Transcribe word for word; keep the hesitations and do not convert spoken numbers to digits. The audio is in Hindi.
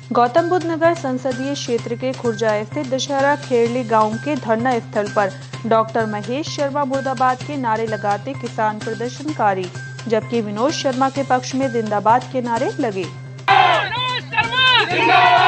गौतम बुद्ध नगर संसदीय क्षेत्र के खुर्जा स्थित दशहरा खेरली गांव के धरना स्थल पर डॉक्टर महेश शर्मा मुर्दाबाद के नारे लगाते किसान प्रदर्शनकारी, जबकि विनोद शर्मा के पक्ष में जिंदाबाद के नारे लगे।